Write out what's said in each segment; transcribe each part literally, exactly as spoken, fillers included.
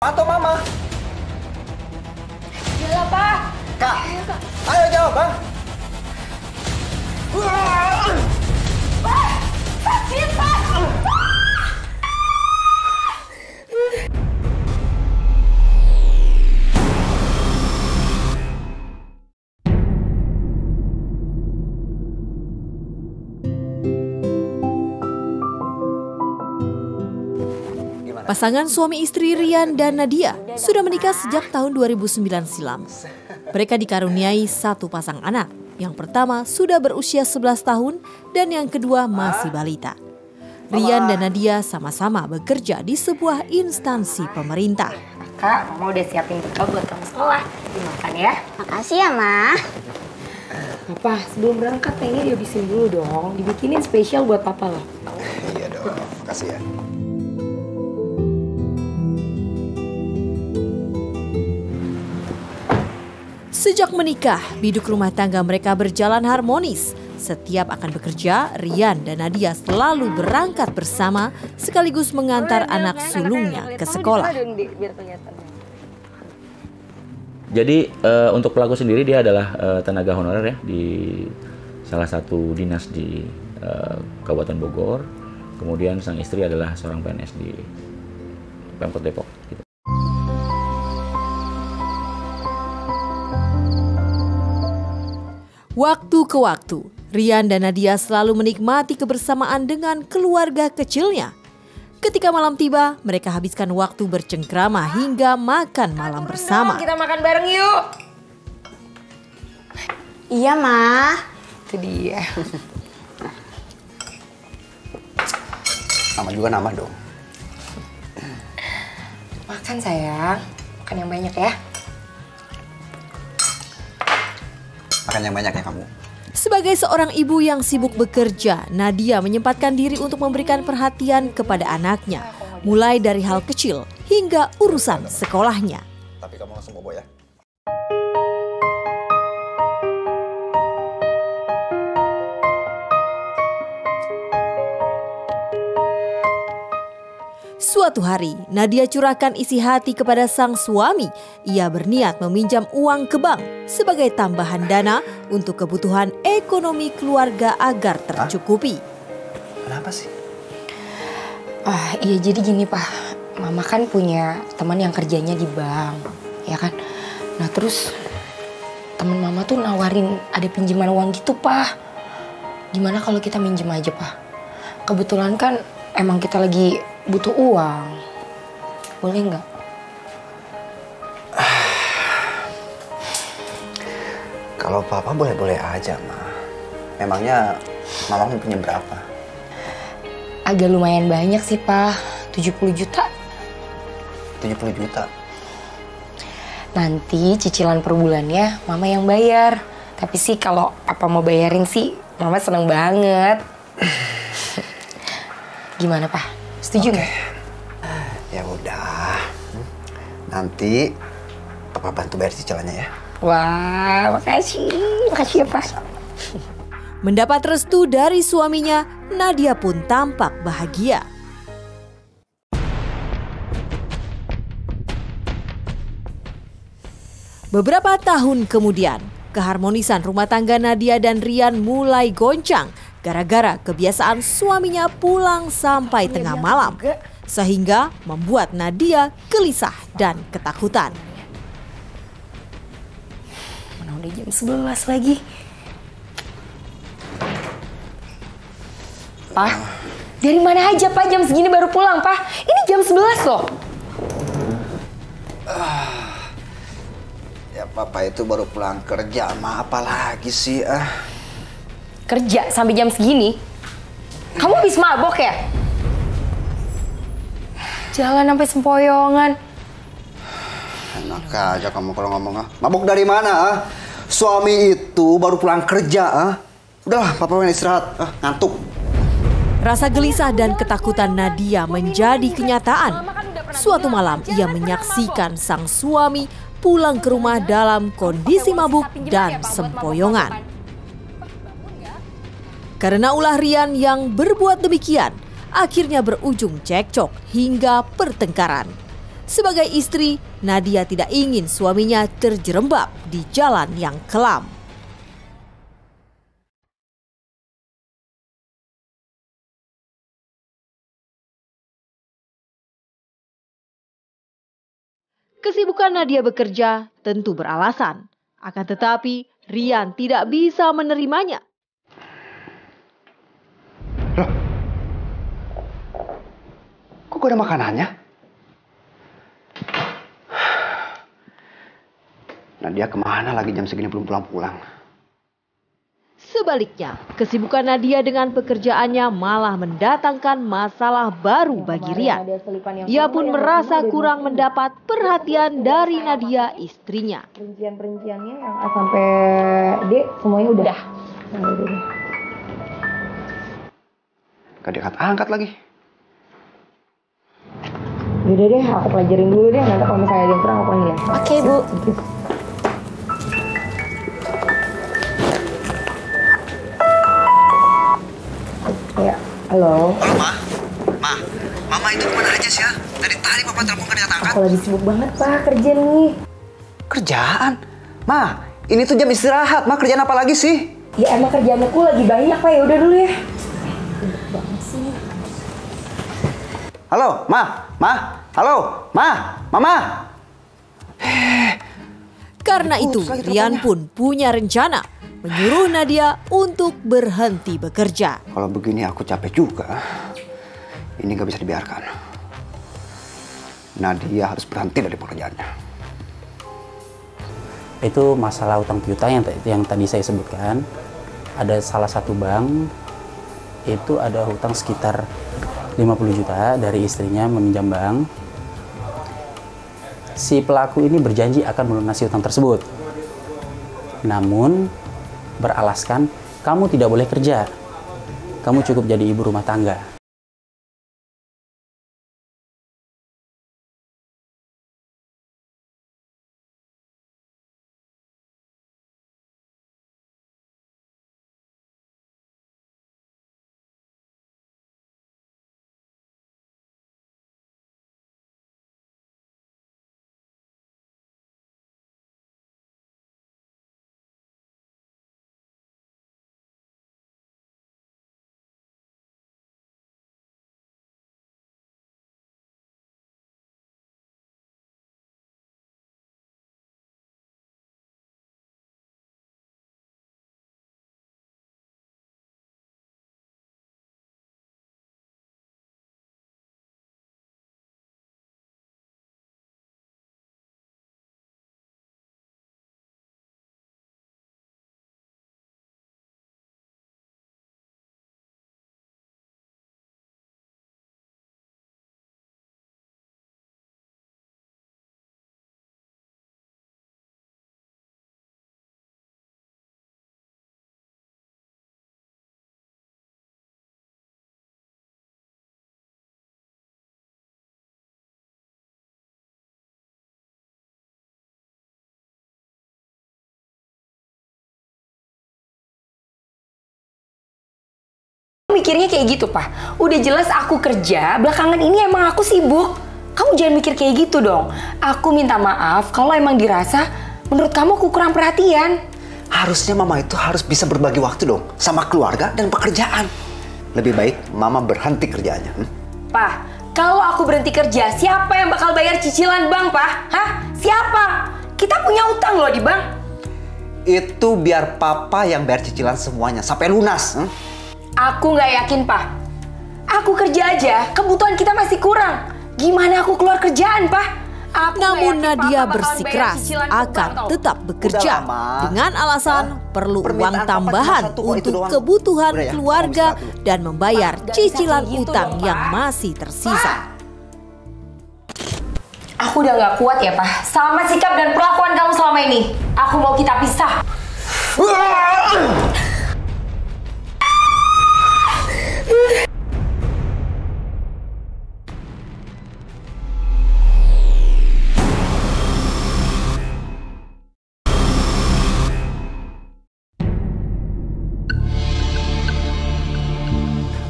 Atau mama? Iyalah, Pak. Kak, ayo jawab, Bang. Pak, sakit, Pak. Pasangan suami istri Rian dan Nadia sudah menikah sejak tahun dua ribu sembilan silam. Mereka dikaruniai satu pasang anak. Yang pertama sudah berusia sebelas tahun dan yang kedua masih balita. Rian dan Nadia sama-sama bekerja di sebuah instansi pemerintah. Kak, Mama udah siapin bekal buat kamu sekolah. Dimakan ya. Makasih ya, Ma. Papa, sebelum berangkat pengen dihabisin dulu dong. Dibikinin spesial buat Papa loh. Iya dong, makasih ya. Sejak menikah, biduk rumah tangga mereka berjalan harmonis. Setiap akan bekerja, Rian dan Nadia selalu berangkat bersama sekaligus mengantar anak sulungnya ke sekolah. Jadi uh, untuk pelaku sendiri dia adalah uh, tenaga honorer ya di salah satu dinas di uh, Kabupaten Bogor. Kemudian sang istri adalah seorang P N S di Pemkot Depok. Gitu. Waktu ke waktu, Rian dan Nadia selalu menikmati kebersamaan dengan keluarga kecilnya. Ketika malam tiba, mereka habiskan waktu bercengkrama hingga makan malam bersama. Kita makan bareng yuk. Iya, Ma. Itu dia. Nama juga nama dong. Makan sayang. Makan yang banyak ya. Makan yang banyak ya kamu. Sebagai seorang ibu yang sibuk bekerja, Nadia menyempatkan diri untuk memberikan perhatian kepada anaknya, mulai dari hal kecil hingga urusan sekolahnya. Tapi kamu langsung bobo ya. Suatu hari, Nadia curahkan isi hati kepada sang suami. Ia berniat meminjam uang ke bank sebagai tambahan dana untuk kebutuhan ekonomi keluarga agar tercukupi. Kenapa sih? Ah, iya jadi gini, Pak. Mama kan punya teman yang kerjanya di bank, ya kan? Nah, terus teman Mama tuh nawarin ada pinjaman uang gitu, Pak. Gimana kalau kita minjem aja, Pak? Kebetulan kan emang kita lagi butuh uang. Boleh nggak? Kalau Papa boleh-boleh aja, Ma. Memangnya Mama mau punya berapa? Agak lumayan banyak sih, Pak. tujuh puluh juta. tujuh puluh juta? Nanti cicilan per bulannya Mama yang bayar. Tapi sih kalau Papa mau bayarin sih, Mama seneng banget. Gimana, Pak? Setuju nggak? Ya udah. Nanti Papa bantu bayar cicilannya ya. Wah, makasih. Makasih ya, Pak. Mendapat restu dari suaminya, Nadia pun tampak bahagia. Beberapa tahun kemudian, keharmonisan rumah tangga Nadia dan Rian mulai goncang gara-gara kebiasaan suaminya pulang sampai tengah malam, sehingga membuat Nadia gelisah dan ketakutan. Mana udah jam sebelas lagi. Pak, dari mana aja, Pak? Jam segini baru pulang, Pak. Ini jam sebelas loh. Ya Papa itu baru pulang kerja, Ma. Apa lagi sih? Ah. Kerja sampai jam segini? Kamu habis mabok ya? Jangan sampai sempoyongan. Enak aja kamu kalau ngomong, ah. Mabuk dari mana, ah? Suami itu baru pulang kerja, ah. Udahlah, Papa pengen istirahat, ah. Ngantuk. Rasa gelisah dan ketakutan Nadia menjadi kenyataan. Suatu malam ia menyaksikan sang suami pulang ke rumah dalam kondisi mabuk dan sempoyongan. Karena ulah Rian yang berbuat demikian, akhirnya berujung cekcok hingga pertengkaran. Sebagai istri, Nadia tidak ingin suaminya terjerembab di jalan yang kelam. Kesibukan Nadia bekerja tentu beralasan. Akan tetapi, Rian tidak bisa menerimanya. Loh, kok gak ada makanannya? Nadia kemana lagi jam segini belum pulang-pulang? Sebaliknya, kesibukan Nadia dengan pekerjaannya malah mendatangkan masalah baru bagi Rian. Ia pun merasa kurang mendapat perhatian dari Nadia, istrinya. Perincian-perinciannya yang A sampai D semuanya udah. Gak diangkat-angkat lagi. Udah deh, aku pelajarin dulu deh. Nanti kalau misalnya ada yang kurang aku panggil ya. Oke, Bu. Ya, halo. Halo, Ma. Ma, Mama itu kemana aja sih ya? Dari tadi Papa telepon gak diangkat. Aku lagi sibuk banget, Pak, kerja nih. Kerjaan? Ma, ini tuh jam istirahat. Ma, kerjaan apa lagi sih? Ya emang kerjaan aku lagi banyak, Pak. Ya udah dulu ya. Sibuk banget sih. Halo, Ma. Ma. Halo, Ma. Mama. Karena itu, Rian pun punya rencana menyuruh Nadia untuk berhenti bekerja. Kalau begini aku capek juga. Ini gak bisa dibiarkan. Nadia harus berhenti dari pekerjaannya. Itu masalah utang piutang yang, yang tadi saya sebutkan. Ada salah satu bank, itu ada hutang sekitar lima puluh juta dari istrinya meminjam bank. Si pelaku ini berjanji akan melunasi hutang tersebut. Namun, beralaskan kamu tidak boleh kerja. Kamu cukup jadi ibu rumah tangga. Mikirnya kayak gitu, Pak. Udah jelas aku kerja, belakangan ini emang aku sibuk. Kamu jangan mikir kayak gitu dong. Aku minta maaf kalau emang dirasa menurut kamu aku kurang perhatian. Harusnya Mama itu harus bisa berbagi waktu dong sama keluarga dan pekerjaan. Lebih baik Mama berhenti kerjaannya. Hmm? Pak, kalau aku berhenti kerja, siapa yang bakal bayar cicilan bank, Pak? Hah? Siapa? Kita punya utang loh di bank. Itu biar Papa yang bayar cicilan semuanya sampai lunas. Hmm? Aku nggak yakin, Pak. Aku kerja aja, kebutuhan kita masih kurang. Gimana aku keluar kerjaan, Pak? Aku Namun Nadia bersikeras akan tetap bekerja dengan alasan perlu uang tambahan untuk kebutuhan keluarga dan membayar cicilan utang yang masih tersisa. Aku udah nggak kuat ya, Pak, sama sikap dan perlakuan kamu selama ini. Aku mau kita pisah.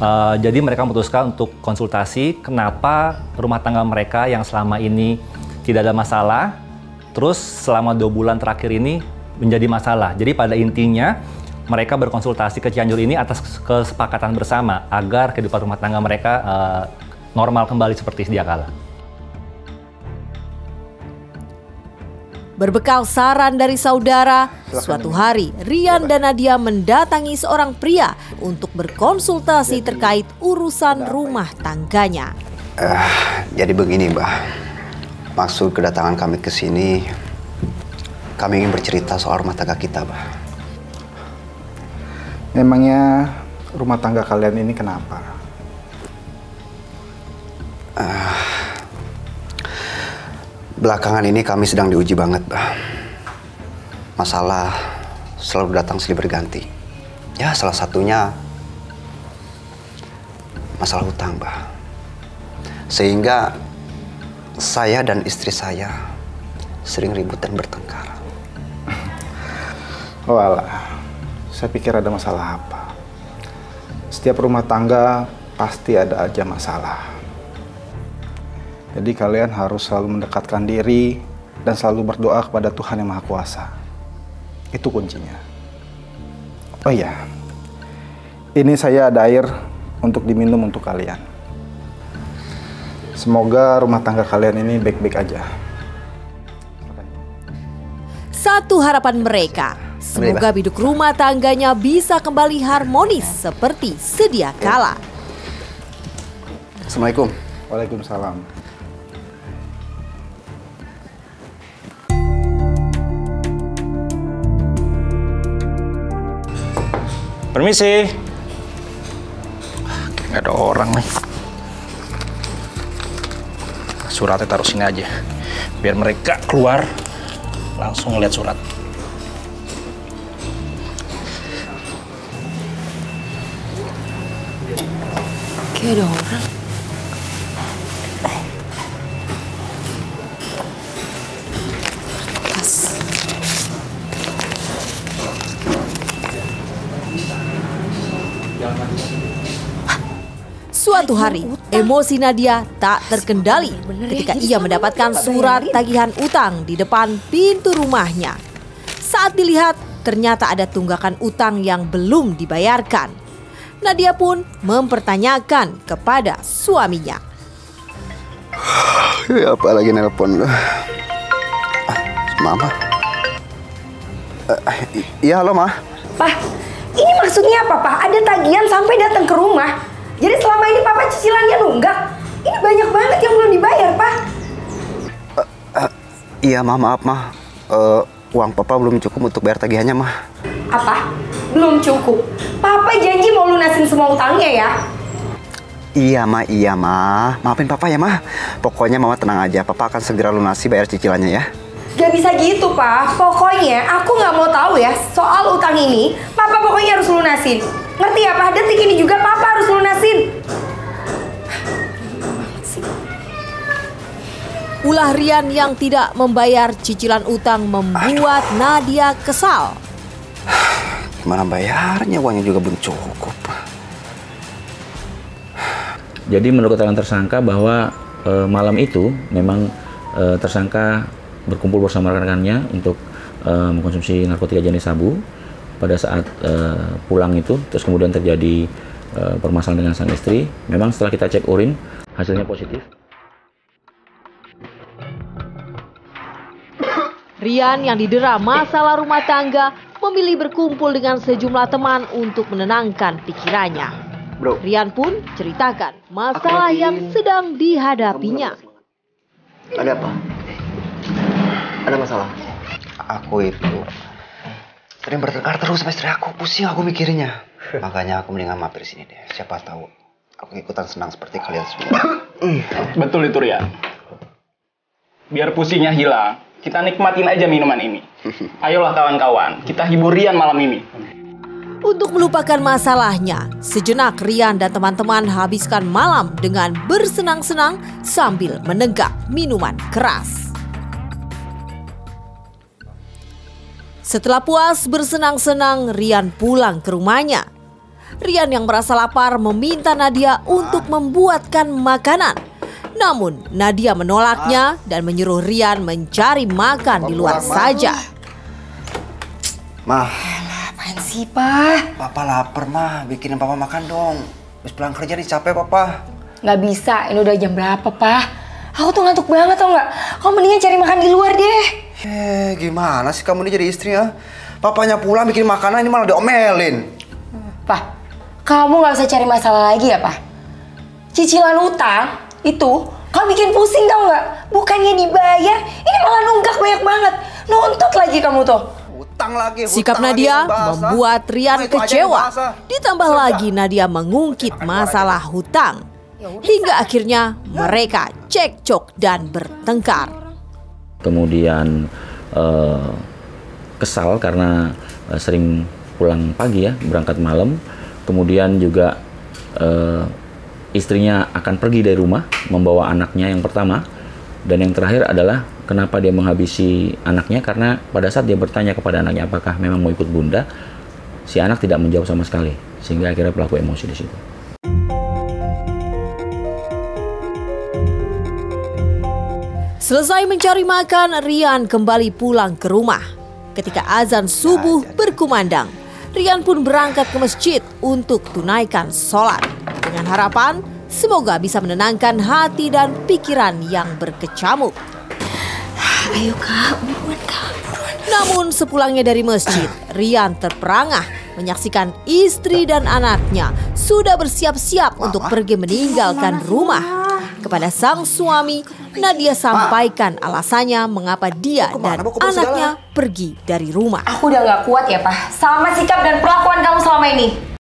Uh, jadi mereka memutuskan untuk konsultasi kenapa rumah tangga mereka yang selama ini tidak ada masalah, terus selama dua bulan terakhir ini menjadi masalah. Jadi pada intinya mereka berkonsultasi ke Cianjur ini atas kesepakatan bersama agar kehidupan rumah tangga mereka uh, normal kembali seperti sedia kala. Berbekal saran dari saudara, suatu hari Rian dan Nadia mendatangi seorang pria untuk berkonsultasi terkait urusan rumah tangganya. Uh, jadi begini, Mbak. Maksud kedatangan kami ke sini, kami ingin bercerita soal rumah tangga kita, Mbak. Memangnya rumah tangga kalian ini kenapa? Uh, Belakangan ini kami sedang diuji banget, Bah. Masalah selalu datang silih berganti. Ya, salah satunya masalah hutang, Bah. Sehingga saya dan istri saya sering ribut dan bertengkar. Oh alah, saya pikir ada masalah apa. Setiap rumah tangga pasti ada aja masalah. Jadi kalian harus selalu mendekatkan diri dan selalu berdoa kepada Tuhan Yang Maha Kuasa. Itu kuncinya. Oh iya, ini saya ada air untuk diminum untuk kalian. Semoga rumah tangga kalian ini baik-baik aja. Satu harapan mereka, semoga biduk rumah tangganya bisa kembali harmonis seperti sedia kala. Assalamualaikum. Waalaikumsalam. Permisi. Nggak ada orang nih. Suratnya taruh sini aja. Biar mereka keluar langsung ngeliat surat. Kayak ada orang. Suatu hari, emosi Nadia tak terkendali ketika ia mendapatkan surat tagihan utang di depan pintu rumahnya. Saat dilihat, ternyata ada tunggakan utang yang belum dibayarkan. Nadia pun mempertanyakan kepada suaminya. Ya, apa lagi nelpon? Mama. Iya, halo, Ma. Pak, ini maksudnya apa, Pak? Ada tagihan sampai datang ke rumah. Jadi selama ini Papa cicilannya nunggak. Ini banyak banget yang belum dibayar, Pak. Uh, uh, iya, Ma, maaf, Ma. Uh, uang Papa belum cukup untuk bayar tagihannya, Ma. Apa? Belum cukup? Papa janji mau lunasin semua utangnya ya? Iya, Ma, iya, Ma. Maafin Papa ya, Ma. Pokoknya Mama tenang aja. Papa akan segera lunasi bayar cicilannya ya. Gak bisa gitu, Pak. Pokoknya aku nggak mau tahu ya soal utang ini. Papa pokoknya harus lunasin. Ngerti ya, Pak? Detik ini juga Papa harus lunasin. Ulah Rian yang tidak membayar cicilan utang membuat Aduh. Nadia kesal. Gimana bayarnya? Uangnya juga belum cukup. Jadi menurut keterangan tersangka bahwa e, malam itu memang e, tersangka berkumpul bersama rekan-rekannya untuk e, mengkonsumsi narkotika jenis sabu. Pada saat e, pulang itu, terus kemudian terjadi e, permasalahan dengan sang istri. Memang setelah kita cek urin, hasilnya positif. Rian yang didera masalah rumah tangga memilih berkumpul dengan sejumlah teman untuk menenangkan pikirannya. Bro. Rian pun ceritakan masalah lagi... yang sedang dihadapinya. Ada apa? Ada masalah? Aku itu sering bertengkar terus sama istri aku, pusing aku mikirnya. Makanya aku mendingan mampir sini deh. Siapa tahu aku ikutan senang seperti kalian semua. Betul itu, Rian. Biar pusingnya hilang, kita nikmatin aja minuman ini. Ayolah kawan-kawan, kita hibur Rian malam ini. Untuk melupakan masalahnya, sejenak Rian dan teman-teman habiskan malam dengan bersenang-senang sambil menenggak minuman keras. Setelah puas bersenang-senang, Rian pulang ke rumahnya. Rian yang merasa lapar meminta Nadia untuk membuatkan makanan. Namun Nadia menolaknya dan menyuruh Rian mencari makan di luar saja. Mah, Apaan sih, Pak? Papa lapar, Mah. Bikinin Papa makan dong. Habis pulang kerja nih capek, Papa. Nggak bisa, ini udah jam berapa, Pak? Aku tuh ngantuk banget, tau nggak? Kamu mendingan cari makan di luar deh. Eh, gimana sih kamu ini jadi istri ya? Papanya pulang bikin makanan, ini malah diomelin. Pak, kamu nggak usah cari masalah lagi ya, Pak? Cicilan utang itu kamu bikin pusing, tau nggak? Bukannya dibayar, ini malah nunggak banyak banget. Nuntut lagi kamu tuh. Utang lagi, Sikap hutang Nadia lagi, membuat Rian Nah, itu aja kecewa. yang bahasa. Ditambah lagi Nadia mengungkit masalah hutang. Hingga akhirnya mereka cekcok dan bertengkar. Kemudian eh, kesal karena eh, sering pulang pagi ya, berangkat malam. Kemudian juga eh, istrinya akan pergi dari rumah membawa anaknya yang pertama. Dan yang terakhir adalah kenapa dia menghabisi anaknya, karena pada saat dia bertanya kepada anaknya apakah memang mau ikut bunda, si anak tidak menjawab sama sekali, sehingga akhirnya pelaku emosi di situ. Selesai mencari makan, Rian kembali pulang ke rumah. Ketika azan subuh berkumandang, Rian pun berangkat ke masjid untuk tunaikan sholat. Dengan harapan, semoga bisa menenangkan hati dan pikiran yang berkecamuk. Ayo Kak, buruan Kak, buruan. Namun sepulangnya dari masjid, Rian terperangah menyaksikan istri dan anaknya sudah bersiap-siap untuk pergi meninggalkan rumah. Kepada sang suami, Nadia sampaikan alasannya mengapa dia dan anaknya pergi dari rumah. Aku udah gak kuat ya, Pak, sama sikap dan perlakuan kamu selama ini.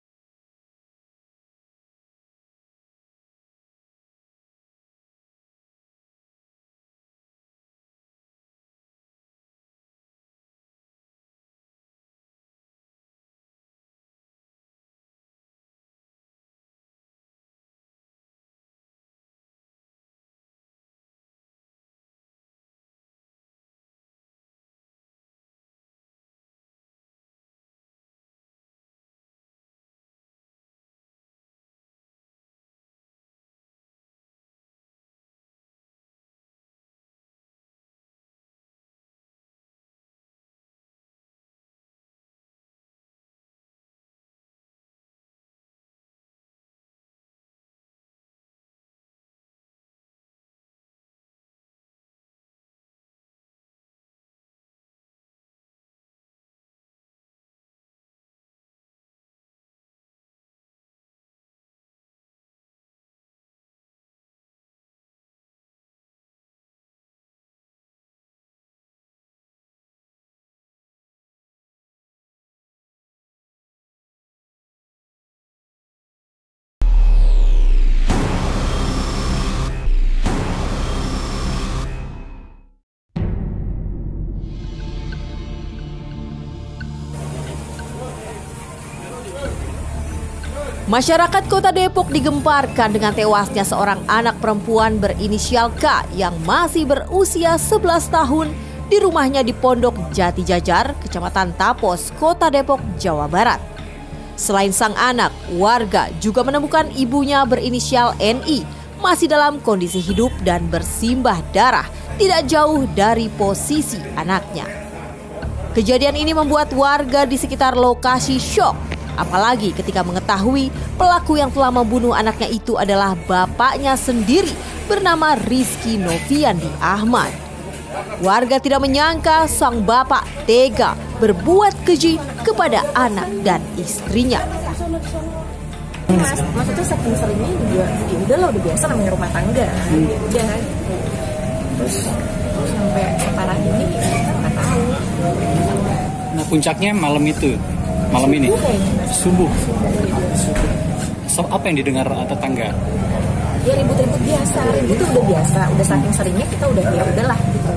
Masyarakat Kota Depok digemparkan dengan tewasnya seorang anak perempuan berinisial K yang masih berusia sebelas tahun di rumahnya di Pondok Jati Jajar, Kecamatan Tapos, Kota Depok, Jawa Barat. Selain sang anak, warga juga menemukan ibunya berinisial N I masih dalam kondisi hidup dan bersimbah darah tidak jauh dari posisi anaknya. Kejadian ini membuat warga di sekitar lokasi syok. Apalagi ketika mengetahui pelaku yang telah membunuh anaknya itu adalah bapaknya sendiri bernama Rizky Noviandi Ahmad. Warga tidak menyangka sang bapak tega berbuat keji kepada anak dan istrinya. Mas, mas itu saking seringnya juga, ya udah lah, udah biasa namanya rumah tangga. Hmm. Udah. Terus, terus sampai sekarang ini nggak tahu. Nah puncaknya malam itu. Malam ini? Subuh. So, apa yang didengar tetangga? Ya ribut-ribut biasa, ribut itu udah biasa, udah saking seringnya kita udah ya udahlah gitu.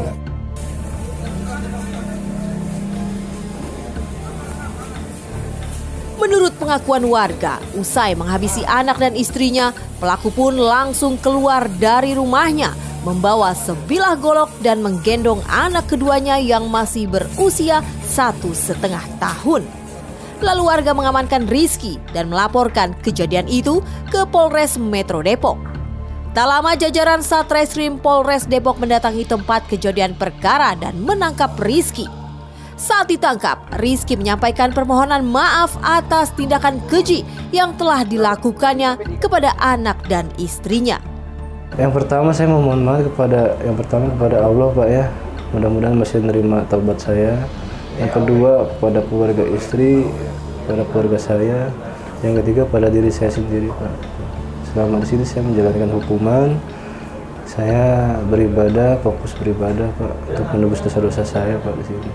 Menurut pengakuan warga, usai menghabisi anak dan istrinya, pelaku pun langsung keluar dari rumahnya, membawa sebilah golok dan menggendong anak keduanya yang masih berusia satu setengah tahun. Lalu warga mengamankan Rizky dan melaporkan kejadian itu ke Polres Metro Depok. Tak lama jajaran Satreskrim Polres Depok mendatangi tempat kejadian perkara dan menangkap Rizky. Saat ditangkap, Rizky menyampaikan permohonan maaf atas tindakan keji yang telah dilakukannya kepada anak dan istrinya. Yang pertama saya memohon maaf kepada yang pertama kepada Allah, Pak ya. Mudah-mudahan masih menerima taubat saya. Yang kedua kepada keluarga istri, kepada keluarga saya. Yang ketiga pada diri saya sendiri, Pak. Selama di sini saya menjalankan hukuman. Saya beribadah, fokus beribadah, Pak, untuk menebus dosa-dosa saya, Pak, di sini.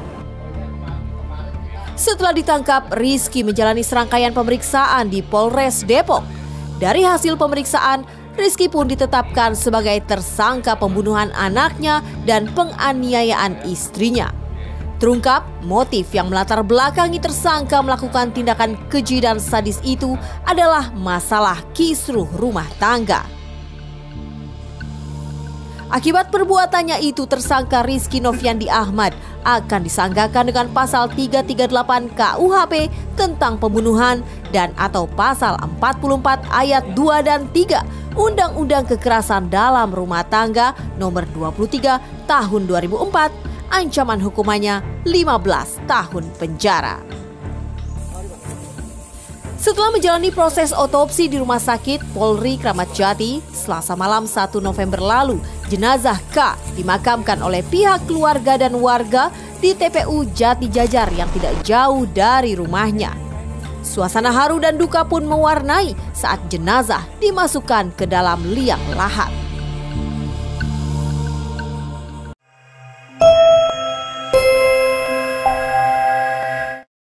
Setelah ditangkap, Rizky menjalani serangkaian pemeriksaan di Polres Depok. Dari hasil pemeriksaan, Rizky pun ditetapkan sebagai tersangka pembunuhan anaknya dan penganiayaan istrinya. Terungkap, motif yang melatar belakangi tersangka melakukan tindakan keji dan sadis itu adalah masalah kisruh rumah tangga. Akibat perbuatannya itu, tersangka Rizky Noviandi Ahmad akan disangkakan dengan pasal tiga tiga delapan K U H P tentang pembunuhan dan atau pasal empat puluh empat ayat dua dan tiga Undang-Undang Kekerasan dalam Rumah Tangga nomor dua puluh tiga tahun dua ribu empat, ancaman hukumannya lima belas tahun penjara. Setelah menjalani proses otopsi di Rumah Sakit Polri Kramat Jati, Selasa malam satu November lalu, jenazah K dimakamkan oleh pihak keluarga dan warga di T P U Jati Jajar yang tidak jauh dari rumahnya. Suasana haru dan duka pun mewarnai saat jenazah dimasukkan ke dalam liang lahat.